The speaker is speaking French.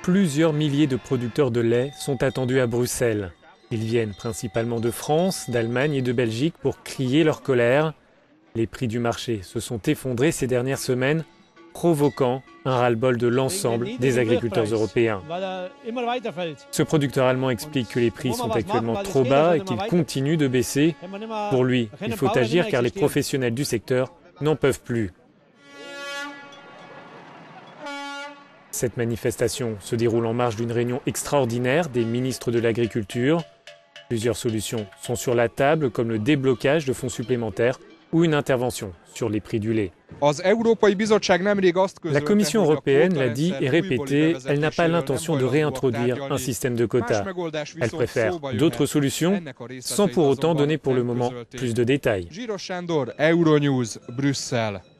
Plusieurs milliers de producteurs de lait sont attendus à Bruxelles. Ils viennent principalement de France, d'Allemagne et de Belgique pour crier leur colère. Les prix du marché se sont effondrés ces dernières semaines, provoquant un ras-le-bol de l'ensemble des agriculteurs européens. Ce producteur allemand explique que les prix sont actuellement trop bas et qu'ils continuent de baisser. Pour lui, il faut agir car les professionnels du secteur n'en peuvent plus. Cette manifestation se déroule en marge d'une réunion extraordinaire des ministres de l'Agriculture. Plusieurs solutions sont sur la table, comme le déblocage de fonds supplémentaires ou une intervention sur les prix du lait. La Commission européenne l'a dit et répété, elle n'a pas l'intention de réintroduire un système de quotas. Elle préfère d'autres solutions, sans pour autant donner pour le moment plus de détails.